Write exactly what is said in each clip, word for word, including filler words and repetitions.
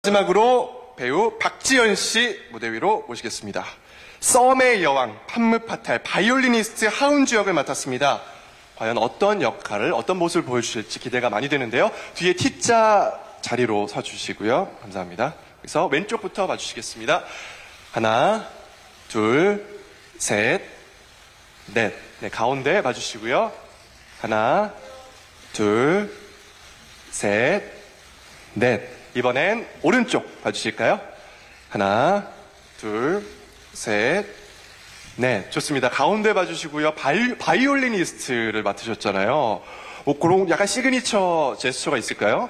마지막으로 배우 박지연 씨 무대 위로 모시겠습니다. 썸의 여왕, 판무파탈, 바이올리니스트 하은주 역을 맡았습니다. 과연 어떤 역할을, 어떤 모습을 보여주실지 기대가 많이 되는데요. 뒤에 T자 자리로 서주시고요. 감사합니다. 그래서 왼쪽부터 봐주시겠습니다. 하나, 둘, 셋, 넷. 네, 가운데 봐주시고요. 하나, 둘, 셋, 넷. 이번엔 오른쪽 봐주실까요? 하나, 둘, 셋, 넷. 좋습니다. 가운데 봐주시고요. 바이, 바이올리니스트를 맡으셨잖아요. 뭐 그런 약간 시그니처 제스처가 있을까요?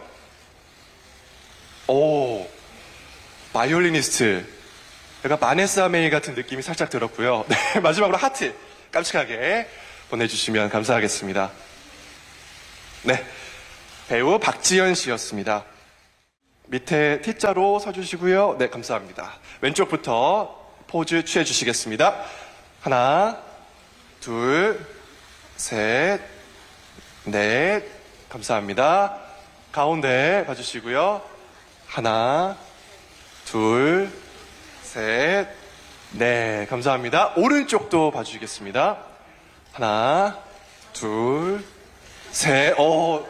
오, 바이올리니스트. 약간 마네사 메이 같은 느낌이 살짝 들었고요. 네, 마지막으로 하트 깜찍하게 보내주시면 감사하겠습니다. 네, 배우 박지연 씨였습니다. 밑에 T자로 서주시고요. 네, 감사합니다. 왼쪽부터 포즈 취해주시겠습니다. 하나, 둘, 셋, 넷. 감사합니다. 가운데 봐주시고요. 하나, 둘, 셋, 네. 감사합니다. 오른쪽도 봐주시겠습니다. 하나, 둘, 셋, 오,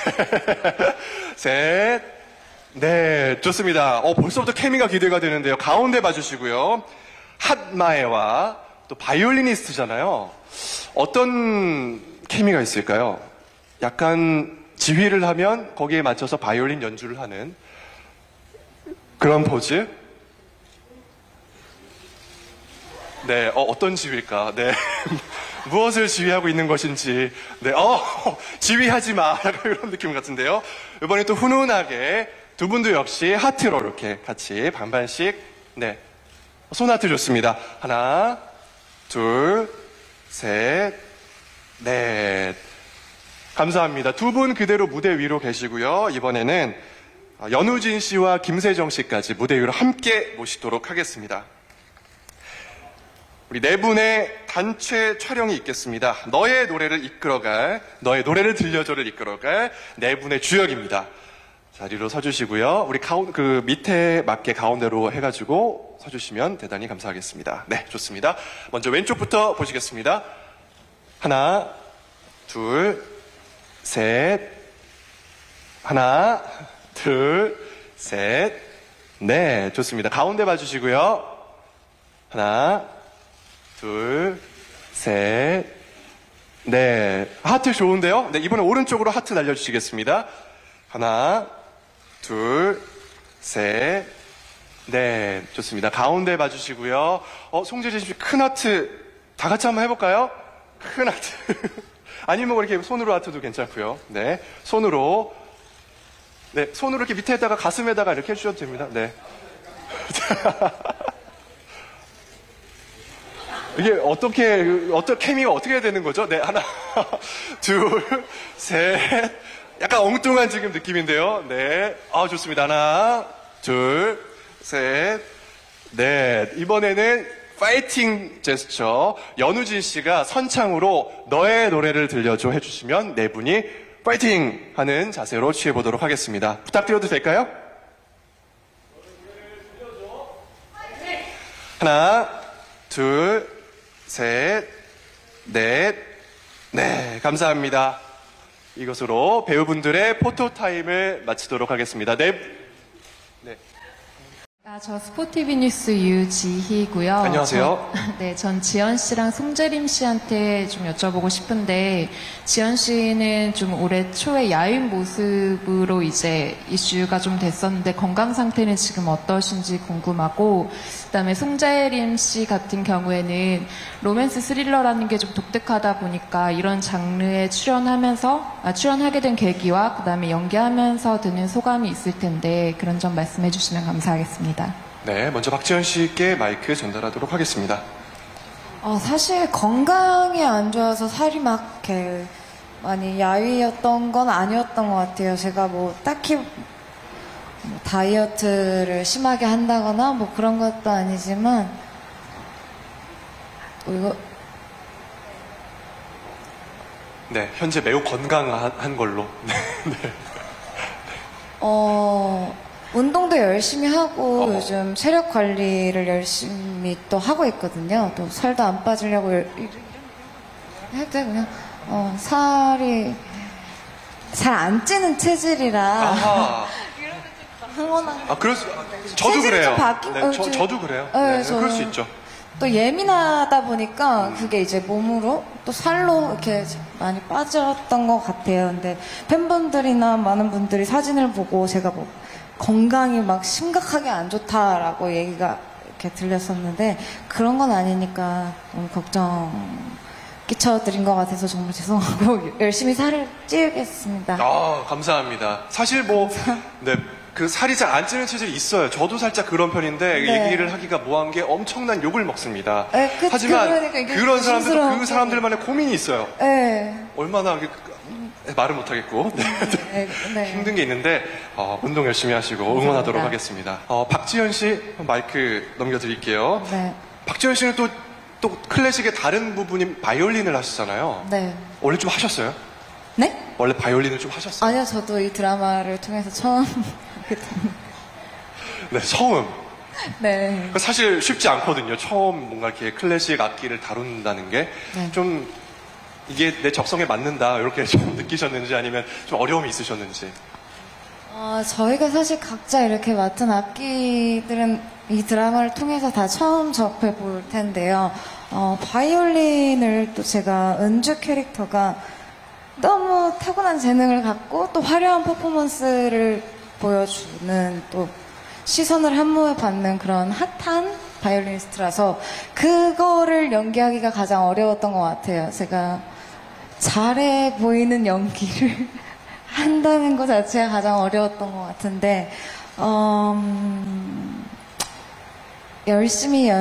셋, 네, 좋습니다. 어, 벌써부터 케미가 기대가 되는데요. 가운데 봐주시고요. 핫마에와 또 바이올리니스트잖아요. 어떤 케미가 있을까요? 약간 지휘를 하면 거기에 맞춰서 바이올린 연주를 하는 그런 포즈? 네, 어, 어떤 지휘일까? 네. 무엇을 지휘하고 있는 것인지. 네, 어, 지휘하지 마. 약간 이런 느낌 같은데요. 이번에 또 훈훈하게 두 분도 역시 하트로 이렇게 같이 반반씩. 네. 손하트 좋습니다. 하나, 둘, 셋, 넷. 감사합니다. 두 분 그대로 무대 위로 계시고요. 이번에는 연우진 씨와 김세정 씨까지 무대 위로 함께 모시도록 하겠습니다. 우리 네 분의 단체 촬영이 있겠습니다. 너의 노래를 이끌어갈, 너의 노래를 들려줘를 이끌어갈 네 분의 주역입니다. 자리로 서주시고요. 우리 가운, 그 밑에 맞게 가운데로 해가지고 서주시면 대단히 감사하겠습니다. 네, 좋습니다. 먼저 왼쪽부터 보시겠습니다. 하나, 둘, 셋, 하나, 둘, 셋, 네, 좋습니다. 가운데 봐주시고요. 하나, 둘, 셋, 네. 하트 좋은데요? 네, 이번에 오른쪽으로 하트 날려주시겠습니다. 하나, 둘, 셋, 네. 좋습니다. 가운데 봐주시고요. 어, 송재진 씨 큰 하트 다 같이 한번 해볼까요? 큰 하트. 아니면 뭐 이렇게 손으로 하트도 괜찮고요. 네. 손으로. 네. 손으로 이렇게 밑에다가 가슴에다가 이렇게 해주셔도 됩니다. 네. 이게 어떻게, 어떤 케미가 어떻게 해야 되는 거죠? 네, 하나, 둘, 셋. 약간 엉뚱한 지금 느낌인데요. 네. 아, 좋습니다. 하나, 둘, 셋, 넷. 이번에는 파이팅 제스처. 연우진 씨가 선창으로 너의 노래를 들려줘 해주시면 네 분이 파이팅 하는 자세로 취해보도록 하겠습니다. 부탁드려도 될까요? 하나, 둘, 셋, 넷, 네, 감사합니다. 이것으로 배우분들의 포토타임을 마치도록 하겠습니다. 네. 네. 아, 저 스포티비 뉴스 유지희고요. 안녕하세요. 저, 네, 전 지연 씨랑 송재림 씨한테 좀 여쭤보고 싶은데, 지연 씨는 좀 올해 초에 야윈 모습으로 이제 이슈가 좀 됐었는데 건강 상태는 지금 어떠신지 궁금하고, 그다음에 송재림 씨 같은 경우에는 로맨스 스릴러라는 게 좀 독특하다 보니까 이런 장르에 출연하면서 아, 출연하게 된 계기와 그다음에 연기하면서 드는 소감이 있을 텐데 그런 점 말씀해 주시면 감사하겠습니다. 네, 먼저 박지연 씨께 마이크 전달하도록 하겠습니다. 어, 사실 건강이 안 좋아서 살이 막 이렇게 많이 야위였던 건 아니었던 것 같아요. 제가 뭐 딱히 뭐 다이어트를 심하게 한다거나 뭐 그런 것도 아니지만 뭐 이거 네, 현재 매우 건강한 걸로. 네. 어 운동도 열심히 하고 어머. 요즘 체력 관리를 열심히 또 하고 있거든요. 또 살도 안 빠지려고 열- 해도 그냥 어, 살이 잘 안 찌는 체질이라 아하. 흥원한 아, 그럴 수, 저도 체질이 그래요. 좀 바뀐- 네, 어, 저, 좀- 저도 그래요. 네, 네, 저는- 그럴 수 있죠. 또 예민하다 보니까 그게 이제 몸으로 또 살로 이렇게 많이 빠졌던 것 같아요. 근데 팬분들이나 많은 분들이 사진을 보고 제가 뭐 건강이 막 심각하게 안 좋다라고 얘기가 이렇게 들렸었는데 그런 건 아니니까 너무 걱정 끼쳐드린 것 같아서 정말 죄송하고 열심히 살을 찌우겠습니다. 아, 감사합니다. 사실 뭐, 네, 그 살이 잘 안 찌는 체질이 있어요. 저도 살짝 그런 편인데 네. 얘기를 하기가 뭐한 게 엄청난 욕을 먹습니다. 네, 그- 하지만 그러니까 이게 그런 사람들도 조심스러운 그 사람들만의 고민이 있어요. 네. 얼마나 이게 말을 못하겠고 네. 네, 네. 힘든 게 있는데 어, 운동 열심히 하시고 응원하도록 감사합니다. 하겠습니다. 어, 박지현 씨 마이크 넘겨드릴게요. 네. 박지현 씨는 또, 또 클래식의 다른 부분인 바이올린을 하시잖아요. 네. 원래 좀 하셨어요? 네? 원래 바이올린을 좀 하셨어요? 아니요, 저도 이 드라마를 통해서 처음 하게 됐는데. 네, 처음. 네. 사실 쉽지 않거든요. 처음 뭔가 이렇게 클래식 악기를 다룬다는 게 네. 좀 이게 내 적성에 맞는다 이렇게 좀 느끼셨는지 아니면 좀 어려움이 있으셨는지. 어, 저희가 사실 각자 이렇게 맡은 악기들은 이 드라마를 통해서 다 처음 접해 볼 텐데요. 어, 바이올린을 또 제가 은주 캐릭터가 너무 타고난 재능을 갖고 또 화려한 퍼포먼스를 보여주는 또 시선을 한몸에 받는 그런 핫한 바이올리니스트라서 그거를 연기하기가 가장 어려웠던 것 같아요. 제가 잘해 보이는 연기를 한다는 것 자체가 가장 어려웠던 것 같은데, 어, 음, 열심히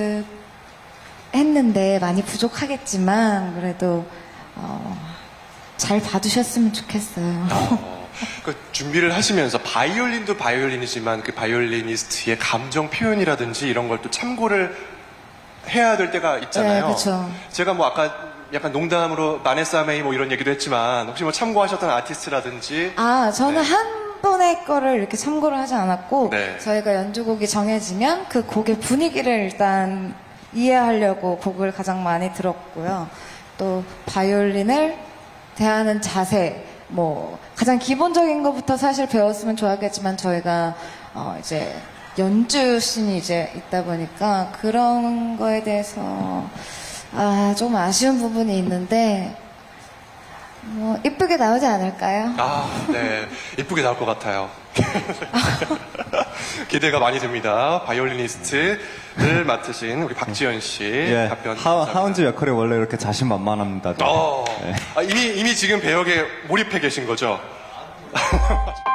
연습했는데 많이 부족하겠지만, 그래도, 어, 잘 봐주셨으면 좋겠어요. 어, 그 준비를 하시면서 바이올린도 바이올린이지만 그 바이올리니스트의 감정 표현이라든지 이런 걸 또 참고를 해야 될 때가 있잖아요. 네, 그쵸. 제가 뭐 아까 약간 농담으로 마네사 메이 뭐 이런 얘기도 했지만 혹시 뭐 참고하셨던 아티스트라든지 아, 저는 네. 한 분의 거를 이렇게 참고를 하지 않았고, 네. 저희가 연주곡이 정해지면 그 곡의 분위기를 일단 이해하려고 곡을 가장 많이 들었고요. 또, 바이올린을 대하는 자세, 뭐, 가장 기본적인 것부터 사실 배웠으면 좋았겠지만, 저희가, 어, 이제, 연주신이 이제 있다 보니까, 그런 거에 대해서, 아, 좀 아쉬운 부분이 있는데, 뭐, 이쁘게 나오지 않을까요? 아, 네. 이쁘게 나올 것 같아요. 기대가 많이 됩니다. 바이올리니스트를 맡으신 우리 박지현 씨 예, 답변. 하, 감사합니다. 하운즈 역할이 원래 이렇게 자신만만합니다. 어, 네. 아, 이미, 이미 지금 배역에 몰입해 계신 거죠?